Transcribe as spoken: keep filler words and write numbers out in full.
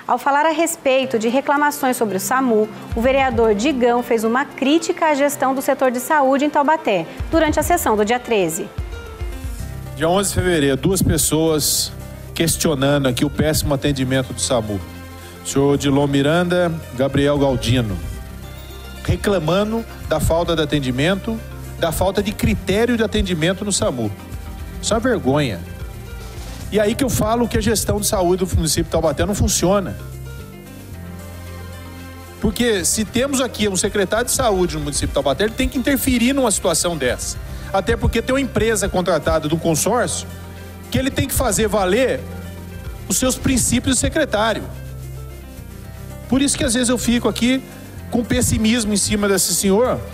Ao falar a respeito de reclamações sobre o SAMU, o vereador Digão fez uma crítica à gestão do setor de saúde em Taubaté, durante a sessão do dia treze. Dia onze de fevereiro, duas pessoas questionando aqui o péssimo atendimento do SAMU. O senhor Odilon Miranda, Gabriel Galdino, reclamando da falta de atendimento, da falta de critério de atendimento no SAMU. Isso é uma vergonha. E aí que eu falo que a gestão de saúde do município de Taubaté não funciona. Porque se temos aqui um secretário de saúde no município de Taubaté, ele tem que interferir numa situação dessa. Até porque tem uma empresa contratada do consórcio que ele tem que fazer valer os seus princípios de secretário. Por isso que às vezes eu fico aqui com pessimismo em cima desse senhor,